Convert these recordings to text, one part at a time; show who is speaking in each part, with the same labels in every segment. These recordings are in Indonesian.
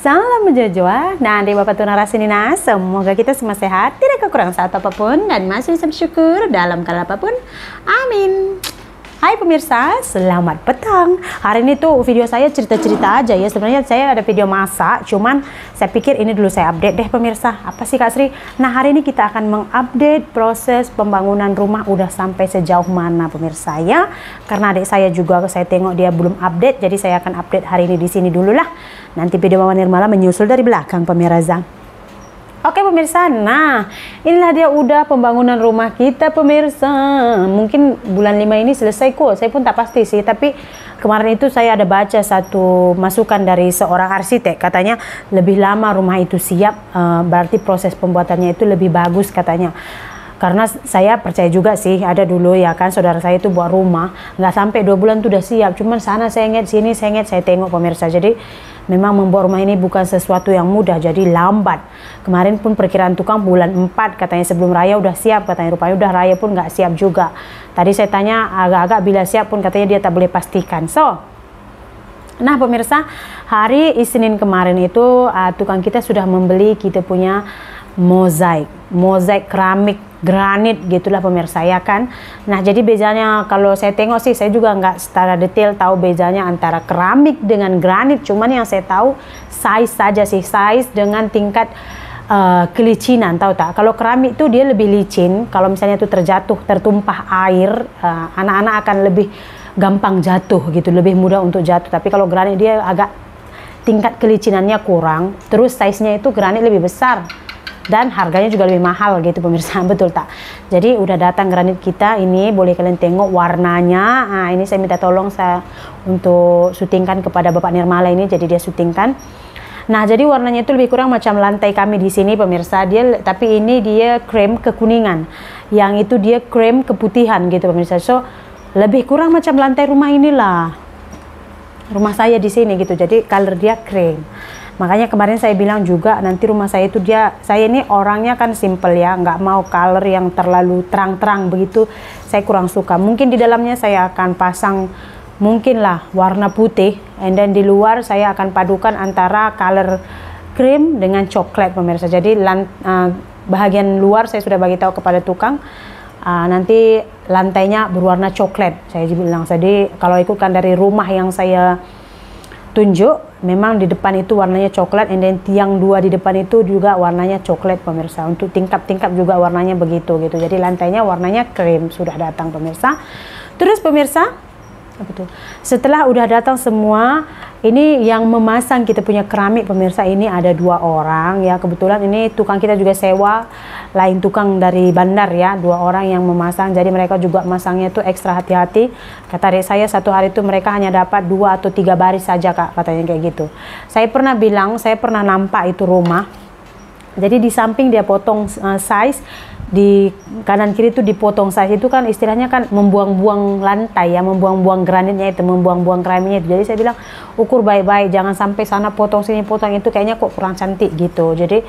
Speaker 1: Salam menjajah. Nah, adik bapak tuna rasinina, semoga kita semua sehat, tidak kekurangan satu apapun, dan masih bisa bersyukur dalam kala apapun. Amin. Hai pemirsa, selamat petang. Hari ini tuh video saya cerita-cerita aja ya. Sebenarnya saya ada video masak, cuman saya pikir ini dulu saya update deh pemirsa. Apa sih Kak Sri? Nah, hari ini kita akan mengupdate proses pembangunan rumah udah sampai sejauh mana pemirsa ya. Karena adik saya juga saya tengok dia belum update, jadi saya akan update hari ini di sini dulu lah. Nanti video Mama Nirmala menyusul dari belakang pemirsa. Oke pemirsa, nah inilah dia udah pembangunan rumah kita pemirsa. Mungkin bulan 5 ini selesai kok, saya pun tak pasti sih. Tapi kemarin itu saya ada baca satu masukan dari seorang arsitek. Katanya lebih lama rumah itu siap, berarti proses pembuatannya itu lebih bagus katanya. Karena saya percaya juga sih, ada dulu ya kan saudara saya itu buat rumah nggak sampai 2 bulan tuh udah siap, cuman sana saya ingat sini saya ingat, saya tengok pemirsa. Jadi memang membuat rumah ini bukan sesuatu yang mudah, jadi lambat. Kemarin pun perkiraan tukang bulan 4 katanya sebelum raya udah siap, katanya rupanya udah raya pun nggak siap juga. Tadi saya tanya agak-agak bila siap pun katanya dia tak boleh pastikan. Nah pemirsa, hari Isnin kemarin itu tukang kita sudah membeli kita punya mozaik keramik granit gitulah pemirsa ya kan. Nah jadi bezanya kalau saya tengok sih, saya juga nggak secara detail tahu bezanya antara keramik dengan granit, cuman yang saya tahu size saja sih, size dengan tingkat kelicinan, tahu tak? Kalau keramik itu dia lebih licin, kalau misalnya itu terjatuh tertumpah air, anak-anak akan lebih gampang jatuh gitu, lebih mudah untuk jatuh. Tapi kalau granit dia agak tingkat kelicinannya kurang, terus size-nya itu granit lebih besar dan harganya juga lebih mahal gitu pemirsa, betul tak? Jadi udah datang granit kita ini, boleh kalian tengok warnanya. Nah ini saya minta tolong saya untuk syutingkan kepada Bapak Nirmala ini, jadi dia syutingkan. Nah jadi warnanya itu lebih kurang macam lantai kami di sini pemirsa, tapi ini dia krem kekuningan, yang itu dia krem keputihan gitu pemirsa. So lebih kurang macam lantai rumah inilah, rumah saya di sini gitu, jadi color dia krem. Makanya kemarin saya bilang juga nanti rumah saya itu saya ini orangnya kan simple ya, nggak mau color yang terlalu terang-terang begitu, saya kurang suka. Mungkin di dalamnya saya akan pasang mungkin lah warna putih, and then di luar saya akan padukan antara color cream dengan coklat pemirsa. Jadi bahagian luar saya sudah bagi tahu kepada tukang, nanti lantainya berwarna coklat saya bilang. Jadi kalau ikutkan dari rumah yang saya tunjuk, memang di depan itu warnanya coklat, and then tiang 2 di depan itu juga warnanya coklat pemirsa. Untuk tingkap-tingkap juga warnanya begitu gitu. Jadi lantainya warnanya krem sudah datang pemirsa. Terus pemirsa, setelah udah datang semua, ini yang memasang kita punya keramik pemirsa, ini ada 2 orang ya. Kebetulan ini tukang kita juga sewa, lain tukang dari bandar ya, 2 orang yang memasang. Jadi mereka juga masangnya itu ekstra hati-hati. Kata adik saya satu hari itu mereka hanya dapat 2 atau 3 baris saja Kak, katanya kayak gitu. Saya pernah bilang, saya pernah nampak itu rumah. Jadi di samping dia potong size, di kanan kiri itu dipotong size, itu kan istilahnya kan membuang-buang lantai ya, membuang-buang granitnya itu, membuang-buang keramiknya itu. Jadi saya bilang ukur baik-baik, jangan sampai sana potong sini potong itu, kayaknya kok kurang cantik gitu. Jadi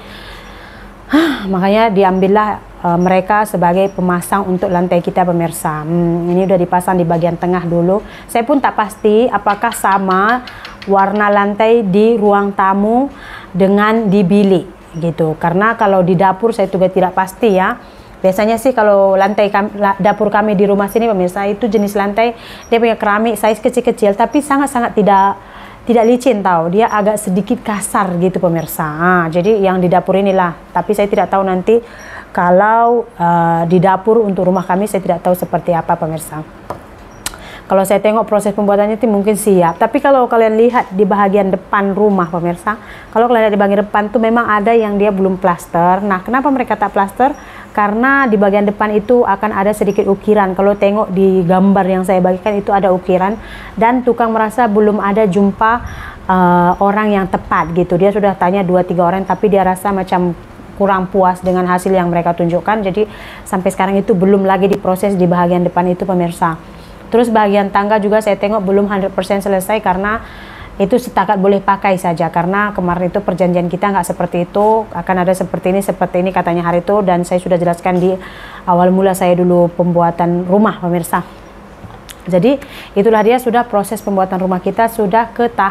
Speaker 1: makanya diambillah mereka sebagai pemasang untuk lantai kita pemirsa. Ini udah dipasang di bagian tengah dulu. Saya pun tak pasti apakah sama warna lantai di ruang tamu dengan di bilik gitu, karena kalau di dapur saya juga tidak pasti ya. Biasanya sih kalau lantai dapur kami di rumah sini pemirsa, itu jenis lantai dia punya keramik size kecil-kecil, tapi sangat-sangat tidak licin tahu, dia agak sedikit kasar gitu pemirsa. Jadi yang di dapur inilah, tapi saya tidak tahu nanti kalau di dapur untuk rumah kami, saya tidak tahu seperti apa pemirsa. Kalau saya tengok proses pembuatannya itu mungkin siap, tapi kalau kalian lihat di bagian depan rumah pemirsa, kalau kalian lihat di bagian depan tuh memang ada yang dia belum plaster. Nah kenapa mereka tak plaster? Karena di bagian depan itu akan ada sedikit ukiran. Kalau tengok di gambar yang saya bagikan itu ada ukiran, dan tukang merasa belum ada jumpa orang yang tepat gitu. Dia sudah tanya 2-3 orang, tapi dia rasa macam kurang puas dengan hasil yang mereka tunjukkan. Jadi sampai sekarang itu belum lagi diproses di bagian depan itu pemirsa. Terus bagian tangga juga saya tengok belum 100% selesai, karena itu setakat boleh pakai saja, karena kemarin itu perjanjian kita nggak seperti itu, akan ada seperti ini katanya hari itu, dan saya sudah jelaskan di awal mula saya dulu pembuatan rumah pemirsa. Jadi itulah dia sudah proses pembuatan rumah kita sudah ke tahap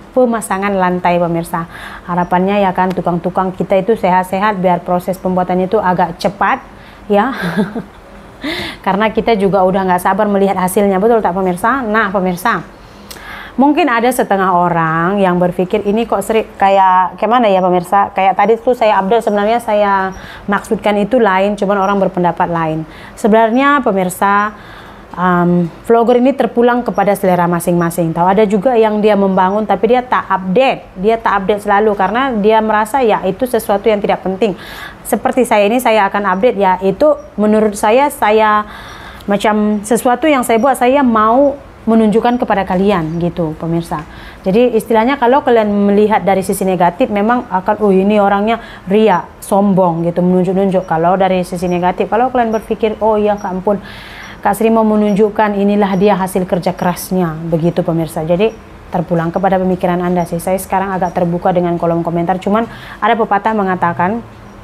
Speaker 1: pemasangan lantai pemirsa. Harapannya ya kan tukang-tukang kita itu sehat-sehat biar proses pembuatannya itu agak cepat ya. Karena kita juga udah nggak sabar melihat hasilnya, betul tak pemirsa? Nah pemirsa, mungkin ada setengah orang yang berpikir ini kok sering kayak mana ya pemirsa, kayak tadi tuh saya update, sebenarnya saya maksudkan itu lain, cuman orang berpendapat lain. Sebenarnya pemirsa, vlogger ini terpulang kepada selera masing-masing. Tahu ada juga yang dia membangun tapi dia tak update selalu karena dia merasa ya itu sesuatu yang tidak penting. Seperti saya ini, saya akan update ya itu menurut saya macam sesuatu yang saya buat, saya mau menunjukkan kepada kalian gitu pemirsa. Jadi istilahnya kalau kalian melihat dari sisi negatif memang akan ini orangnya ria, sombong gitu, menunjuk-nunjuk. Kalau dari sisi negatif, kalau kalian berpikir oh ya ampun, Kak Sri mau menunjukkan inilah dia hasil kerja kerasnya, begitu pemirsa. Jadi terpulang kepada pemikiran Anda sih. Saya sekarang agak terbuka dengan kolom komentar, cuman ada pepatah mengatakan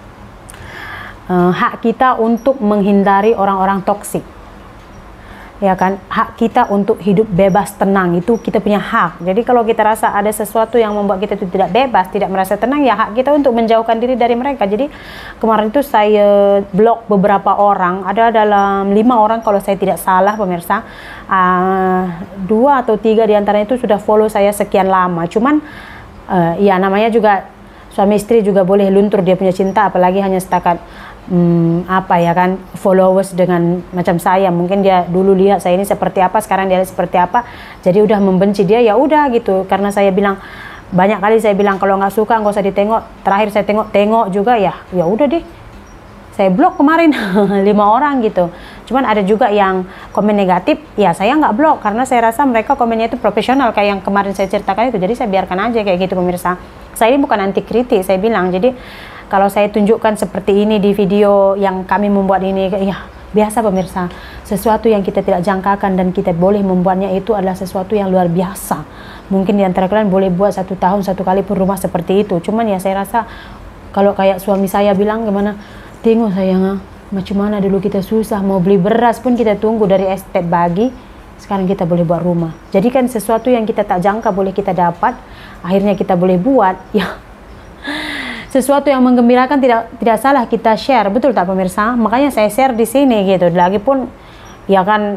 Speaker 1: hak kita untuk menghindari orang-orang toksik. Ya kan, hak kita untuk hidup bebas tenang itu kita punya hak. Jadi kalau kita rasa ada sesuatu yang membuat kita itu tidak bebas, tidak merasa tenang, ya hak kita untuk menjauhkan diri dari mereka. Jadi kemarin itu saya blok beberapa orang, ada dalam 5 orang kalau saya tidak salah pemirsa, 2 atau 3 diantaranya itu sudah follow saya sekian lama. Cuman ya namanya juga suami istri juga boleh luntur dia punya cinta, apalagi hanya setakat apa ya kan, followers dengan macam saya. Mungkin dia dulu lihat saya ini seperti apa, sekarang dia seperti apa, jadi udah membenci dia, ya udah gitu. Karena saya bilang banyak kali, saya bilang kalau nggak suka nggak usah ditengok. Terakhir saya tengok juga, ya udah deh, saya blok kemarin 5 orang gitu. Cuman ada juga yang komen negatif, ya saya nggak blok karena saya rasa mereka komennya itu profesional kayak yang kemarin saya ceritakan itu. Jadi saya biarkan aja kayak gitu pemirsa. Saya ini bukan anti kritik, saya bilang. Jadi kalau saya tunjukkan seperti ini di video yang kami membuat ini, ya biasa pemirsa, sesuatu yang kita tidak jangkakan dan kita boleh membuatnya itu adalah sesuatu yang luar biasa. Mungkin di antara kalian boleh buat 1 tahun 1 kali pun rumah seperti itu. Cuman ya saya rasa kalau kayak suami saya bilang gimana, tengok sayang, macam mana dulu kita susah mau beli beras pun kita tunggu dari estate bagi, sekarang kita boleh buat rumah. Jadi kan sesuatu yang kita tak jangka boleh kita dapat, akhirnya kita boleh buat, ya sesuatu yang menggembirakan tidak salah kita share, betul tak pemirsa? Makanya saya share di sini gitu. Lagipun ya kan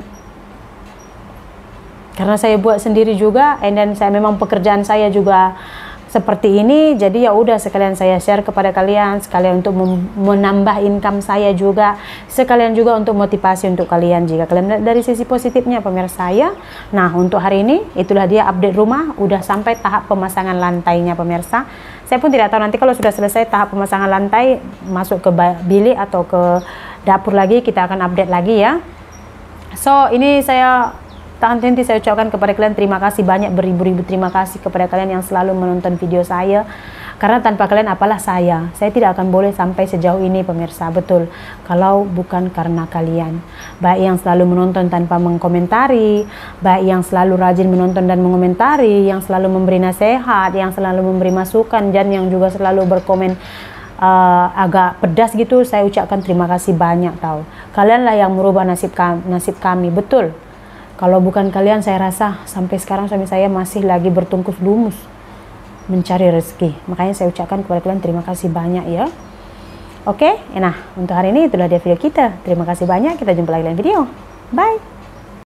Speaker 1: karena saya buat sendiri juga, dan saya memang pekerjaan saya juga seperti ini, jadi ya udah sekalian saya share kepada kalian, sekalian untuk menambah income saya juga, sekalian juga untuk motivasi untuk kalian jika kalian dari sisi positifnya pemirsa ya. Nah untuk hari ini itulah dia update rumah, udah sampai tahap pemasangan lantainya pemirsa. Saya pun tidak tahu nanti kalau sudah selesai tahap pemasangan lantai, masuk ke bilik atau ke dapur lagi, kita akan update lagi ya. So ini saya tak henti saya ucapkan kepada kalian terima kasih banyak, beribu-ribu terima kasih kepada kalian yang selalu menonton video saya. Karena tanpa kalian apalah saya tidak akan boleh sampai sejauh ini pemirsa, betul. Kalau bukan karena kalian, baik yang selalu menonton tanpa mengkomentari, baik yang selalu rajin menonton dan mengomentari, yang selalu memberi nasihat, yang selalu memberi masukan, dan yang juga selalu berkomen agak pedas gitu, saya ucapkan terima kasih banyak. Tahu, kalianlah yang merubah nasib kami, betul. Kalau bukan kalian, saya rasa sampai sekarang suami saya masih lagi bertungkus lumus mencari rezeki. Makanya saya ucapkan kepada kalian terima kasih banyak ya. Oke, nah untuk hari ini itulah dia video kita. Terima kasih banyak, kita jumpa lagi dalam video. Bye.